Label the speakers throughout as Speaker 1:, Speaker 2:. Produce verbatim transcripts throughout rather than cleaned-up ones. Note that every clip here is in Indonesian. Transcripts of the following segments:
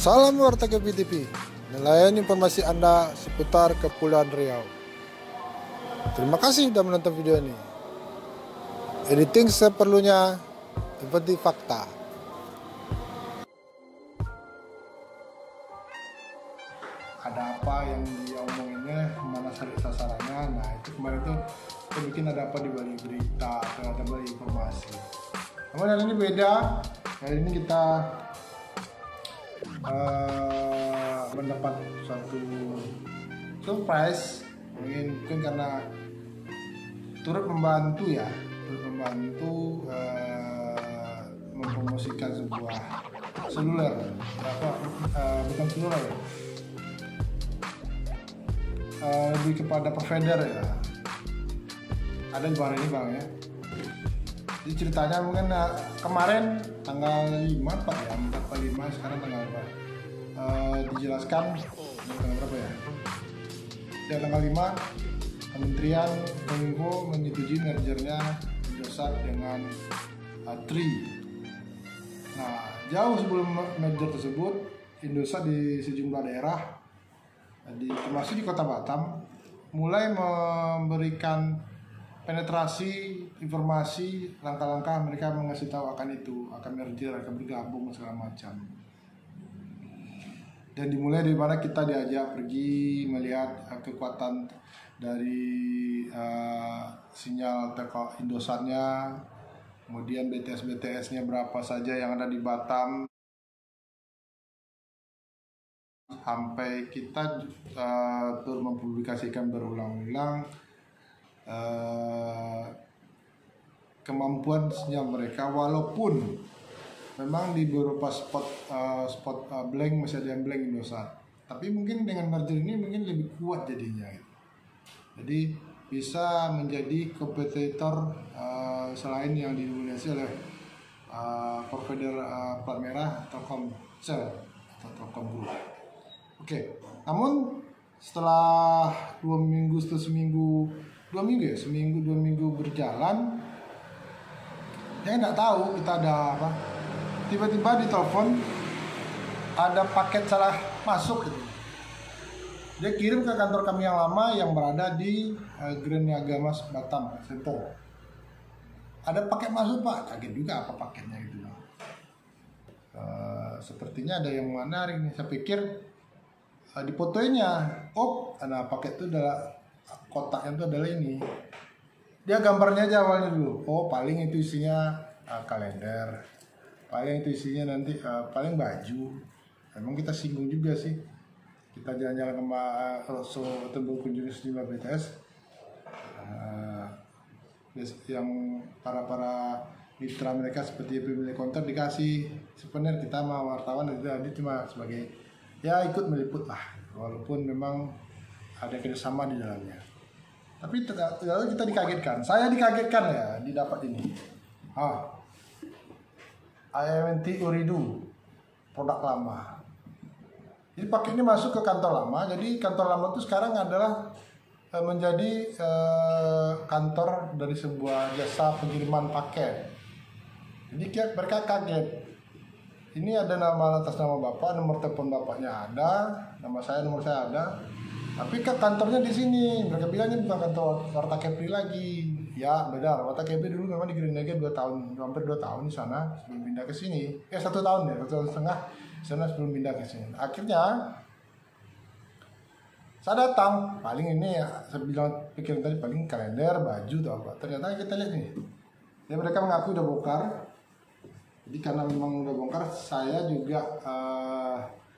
Speaker 1: Salam Warta K P T V, melayani informasi Anda seputar Kepulauan Riau. Terima kasih sudah menonton video ini. Editing seperlunya, seperti fakta. Ada apa yang dia omonginnya, mana cari sasarannya. Nah itu kemarin tuh kita bikin ada apa di balik berita atau ada balik informasi. Namun hari ini beda. Hari ini kita uh, mendapat suatu surprise. Mungkin, mungkin karena turut membantu ya, turut membantu uh, mempromosikan sebuah seluler, apa uh, bukan seluler ya. Uh, lebih kepada provider ya. Ada di bawah ini bang ya. Jadi ceritanya mungkin uh, kemarin tanggal lima Pak ya, empat atau lima, sekarang tanggal berapa? Uh, dijelaskan tanggal berapa ya? Ya tanggal lima Kementerian Kominfo menyetujui mergernya Indosat dengan uh, Tri. Nah, jauh sebelum merger tersebut, Indosat di sejumlah daerah di, termasuk di Kota Batam mulai memberikan penetrasi informasi, langkah-langkah mereka mengasih tahu akan itu, akan merger, akan bergabung segala macam. Dan dimulai dari mana kita diajak pergi melihat uh, kekuatan dari uh, sinyal telco Indosatnya, kemudian B T S B T S-nya berapa saja yang ada di Batam. Sampai kita uh, terus mempublikasikan berulang-ulang uh, kemampuan sinyal mereka, walaupun memang di beberapa spot uh, spot uh, blank masih ada yang blank Indosat, tapi mungkin dengan merger ini mungkin lebih kuat jadinya gitu. Jadi bisa menjadi kompetitor uh, selain yang didominasi oleh uh, provider uh, plat merah Telkomsel atau Telkom Group. Oke, okay. Namun setelah dua minggu, setelah seminggu, dua minggu ya, seminggu dua minggu berjalan, dia nggak tahu kita ada apa. Tiba-tiba di telepon ada paket salah masuk gitu. Dia kirim ke kantor kami yang lama yang berada di uh, Grand Niaga Mas Batam Center. Ada paket masuk Pak, kaget juga apa paketnya itu. Uh, sepertinya ada yang menarik nih. Saya pikir uh, di fotonya, oh, nah paket itu adalah kotaknya itu adalah ini. Dia gambarnya aja awalnya dulu. Oh, paling itu isinya uh, kalender. Paling itu isinya nanti uh, paling baju. Emang kita singgung juga sih. Kita jalan-jalan ke Rosso atau berkunjung sejumlah B T S uh, yang para-para mitra mereka seperti pemilik konter dikasih souvenir. Kita sama wartawan itu tadi cuma sebagai ya ikut meliput lah, walaupun memang ada kerjasama di dalamnya. Tapi lalu kita dikagetkan, saya dikagetkan ya didapat ini. Ah, I M T Ooredoo, produk lama. Jadi paket ini masuk ke kantor lama. Jadi kantor lama itu sekarang adalah e, menjadi e, kantor dari sebuah jasa pengiriman paket. Jadi mereka kaget. Ini ada nama atas nama bapak, nomor telepon bapaknya ada, nama saya, nomor saya ada. Tapi ke kantornya di sini. Mereka bilang ini bukan kantor Warta K P lagi. Ya benar, Warta K P dulu memang di Grand Niaga dua tahun, hampir dua tahun di sana sebelum pindah ke sini. Ya satu tahun ya, satu tahun setengah sana sebelum pindah ke sini. Akhirnya saya datang, paling ini ya, saya bilang pikiran tadi paling kalender, baju atau apa. Ternyata kita lihat nih, ya mereka mengaku udah bongkar. Jadi karena memang udah bongkar, saya juga uh,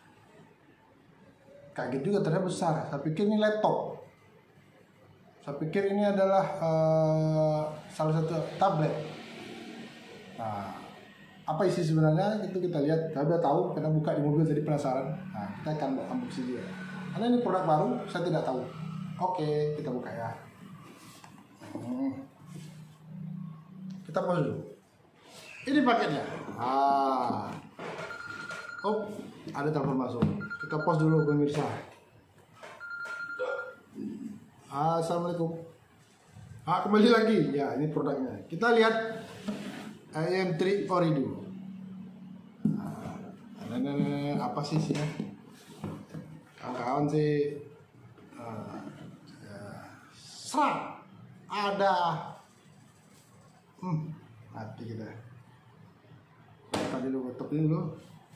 Speaker 1: kaget juga, ternyata besar. Saya pikir ini laptop. Saya pikir ini adalah uh, salah satu tablet. Nah, apa isi sebenarnya itu kita lihat. Kita udah tahu, kita buka di mobil jadi penasaran. Nah, kita akan unboxing dia. Karena ini produk baru, saya tidak tahu. Oke, kita buka ya. Hmm. Kita pause dulu. Ini paketnya. Ah, oh, ada telepon masuk. Kita pause dulu pemirsa. Assalamualaikum. Ah, kembali lagi. Ya, ini produknya. Kita lihat I M T Ooredoo. Nah, Nah, nah, nah, nah, apa sih sih ya? Kawan-kawan sih, uh, ya, serat ada, hmm, mati kita. Tadi lu ketok dulu.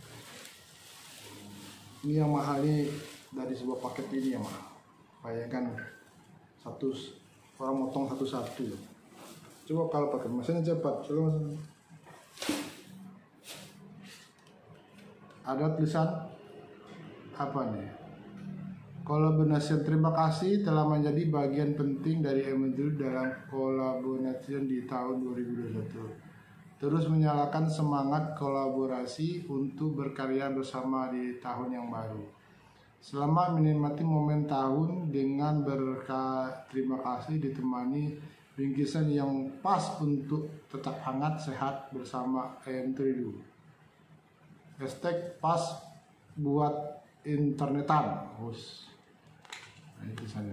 Speaker 1: Ini yang mahal nih, dari sebuah paket ini yang mahal. Bayangkan satu orang motong satu-satu. Coba kalau pakai mesin cepat, coba mesin. Ada tulisan apa nih? Kolaborasi, terima kasih telah menjadi bagian penting dari Emendru dalam kolaborasi di tahun dua ribu dua puluh satu. Terus menyalakan semangat kolaborasi untuk berkarya bersama di tahun yang baru. Selamat menikmati momen tahun dengan berkat terima kasih ditemani bingkisan yang pas untuk tetap hangat sehat bersama Emendru. Hashtag pas buat internetan. Us. Nah, itu sana.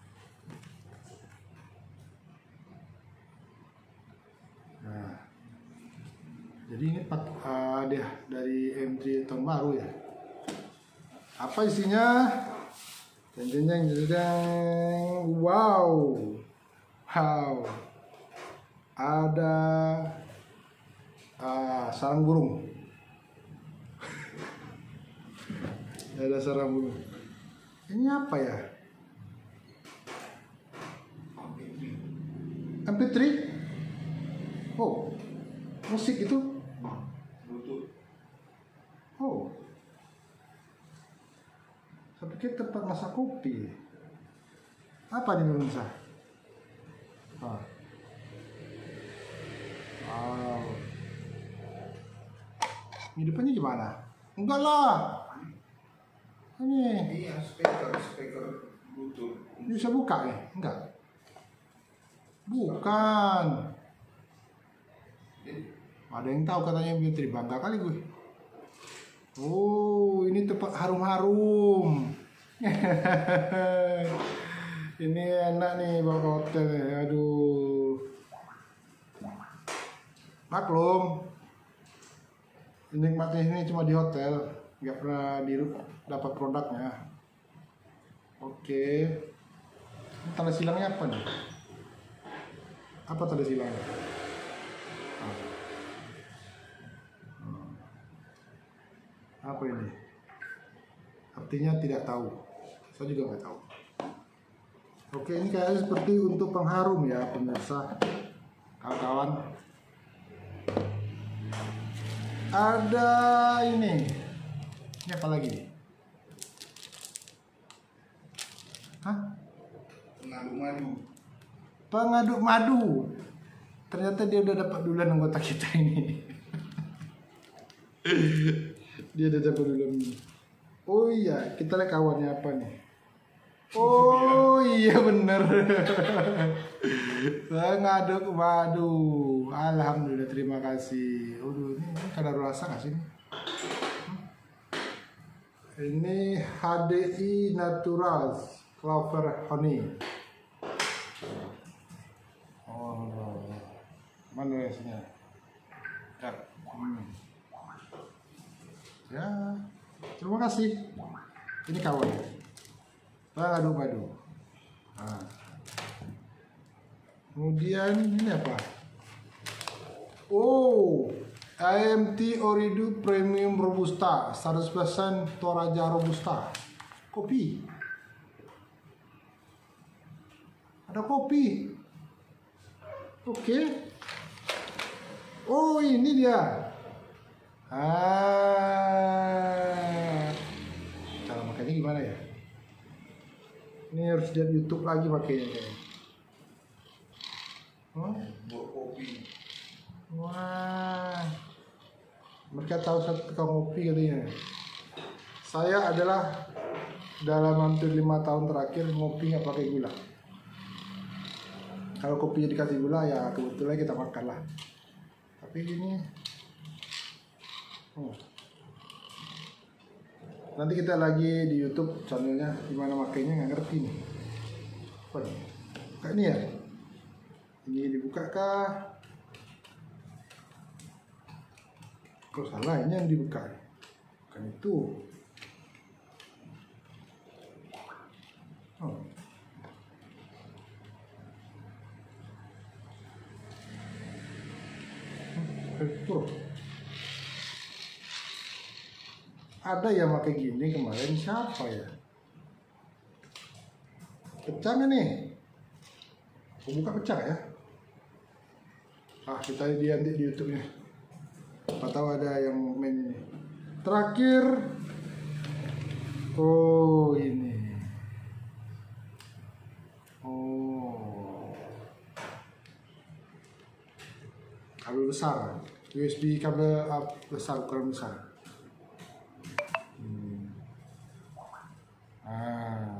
Speaker 1: Nah, jadi ini uh, dia dari M tiga tahun baru ya. Apa isinya? Jeng jeng jeng jeng. Wow, wow. Ada uh, sarang burung. Ada sarang burung. Ini apa ya? M P tiga? Oh, musik itu? Oh, saya pikir tempat masak kopi. Apa nih pemirsa? Ah. Wow. Ini depannya gimana? Enggak lah. Ini.
Speaker 2: Iya, speaker, speaker Bluetooth.
Speaker 1: Bisa buka nih? Enggak. Bukan. Ada yang tahu katanya M P tiga, bangga kali gue. Oh, ini tempat harum-harum. Ini enak nih bawa ke hotel. Aduh. Maklum. Nikmatnya ini cuma di hotel, nggak pernah di dapat produknya. Oke. Ini tanda silangnya apa nih? Apa tanda silangnya? Apa ini? Artinya tidak tahu. Saya juga nggak tahu. Oke, ini kayaknya seperti untuk pengharum ya pemirsa, kawan-kawan. Ada ini. Ini apa lagi nih? Hah?
Speaker 2: Pengaduk madu.
Speaker 1: Pengaduk madu. Ternyata dia udah dapat duluan anggota kita ini. Dia udah dapat duluan. Oh iya, kita lihat kawannya apa nih. Oh iya bener. Pengaduk madu. Alhamdulillah, terima kasih. Aduh, ini, ini kadar rasa nggak sih ini? Ini H D I Natural Clover Honey. Oh, mana rasanya? Ya, hmm. Ya, terima kasih. Ini kawan. Pengaduk madu. Nah. Kemudian ini apa? Oh, I M T Oridu Premium Robusta seratus persen Toraja Robusta. Kopi. Ada kopi. Oke. Okay. Oh, ini dia. Ah. Cara makanya gimana ya? Ini harus lihat YouTube lagi pakainya kayaknya. Oh,
Speaker 2: buat kopi.
Speaker 1: Wah, mereka tahu satu tukang kopi katanya. Saya adalah dalam hampir lima tahun terakhir ngopi nggak pakai gula. Kalau kopinya dikasih gula ya kebetulan kita makan lah. Tapi ini, oh. Nanti kita lagi di YouTube channelnya gimana makainya nggak ngerti nih. Apa nih? Kayak ini ya? Ini dibuka kah? Kok salah ini yang dibuka? Bukan itu. Oh. Pro. Ada yang pakai gini kemarin, siapa ya? Pecah nggak nih? Aku buka pecah ya? Ah, kita lihat di YouTube-nya. Apa tahu ada yang main ini. Terakhir, oh ini, oh kabel besar, U S B kabel up besar, ukuran besar. Hmm. Ah,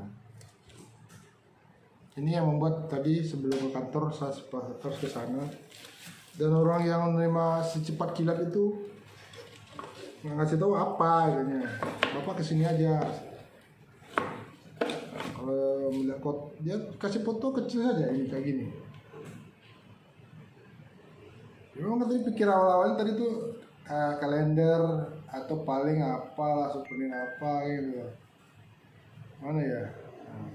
Speaker 1: ini yang membuat tadi sebelum ke kantor saya harus ke sana, dan orang yang menerima secepat kilat itu nggak ngasih tahu apa katanya, bapak kesini aja. Kalau melihat kot, dia kasih foto kecil saja ini kayak gini. Memang tadi pikir awal-awal tadi tuh uh, kalender atau paling apa lah, souvenir apa gitu. Mana ya? Nah.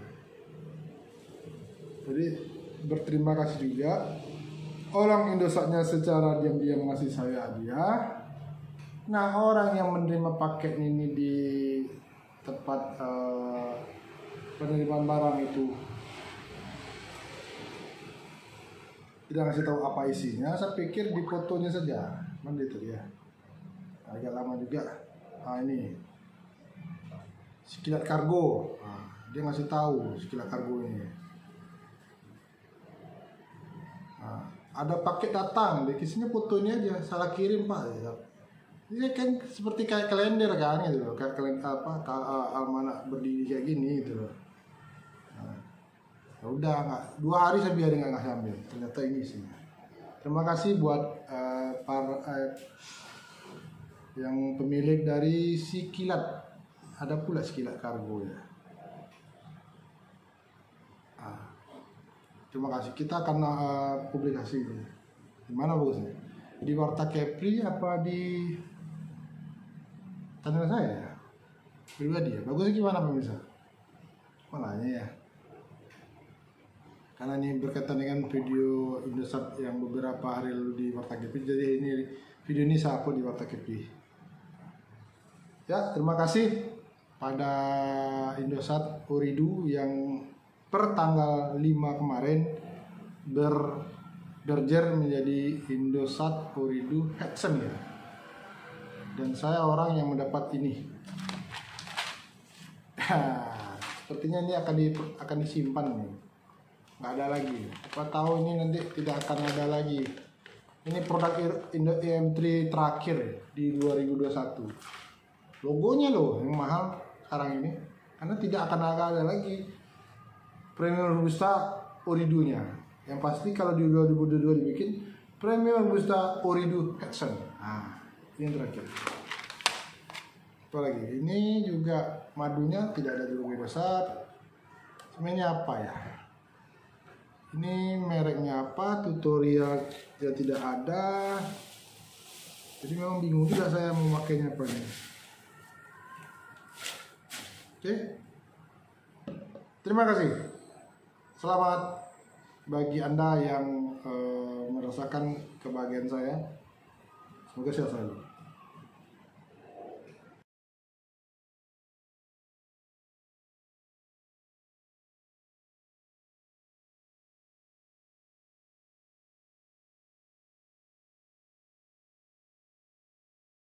Speaker 1: Jadi berterima kasih juga orang Indosatnya secara diam-diam ngasih saya hadiah. Nah, orang yang menerima paket ini di tempat uh, penerimaan barang itu tidak ngasih tahu apa isinya. Saya pikir di fotonya saja, mana itu ya, agak lama juga. Nah ini sekilat kargo, nah, dia ngasih tahu sekilat kargo ini. Nah, ada paket datang, di sini fotonya aja, salah kirim pak. Ini kan seperti kayak kalender kan gitu loh, kayak kalender apa, almanak berdiri kayak gini gitu loh. Ya udah nggak, dua hari saya biarin nggak ngasih ambil, ternyata ini sih. Terima kasih buat uh, para uh, yang pemilik dari si kilat, ada pula si kilat kargo ya. Ah, terima kasih. Kita akan uh, publikasi ini. Di mana bagusnya? Di Warta Kepri apa di channel saya ya? Pribadi ya. Bagusnya gimana pemirsa? Malahnya ya. Karena ini berkaitan dengan video Indosat yang beberapa hari lalu di Warta Kepri, jadi ini video ini saya upload di Warta Kepri. Ya, terima kasih pada Indosat Ooredoo yang per tanggal lima kemarin ber berjer menjadi Indosat Ooredoo Hexen ya. Dan saya orang yang mendapat ini. Sepertinya ini akan di, akan disimpan nih. Nggak ada lagi. Siapa tahu ini nanti tidak akan ada lagi. Ini produk Indo E M tiga terakhir di dua ribu dua puluh satu. Logonya loh yang mahal sekarang ini, karena tidak akan ada lagi Premium Robusta Ooredoo-nya. Yang pasti kalau di dua ribu dua puluh dua dibikin Premium Robusta Ooredoo Hexen. Nah, ini yang terakhir. Apa lagi? Ini juga madunya tidak ada di logo besar. Sebenarnya apa ya? Ini mereknya apa, tutorial ya tidak ada, jadi memang bingung juga saya mau makainya apa nih. Oke, terima kasih. Selamat bagi Anda yang uh, merasakan kebahagiaan saya. Semoga sehat selalu.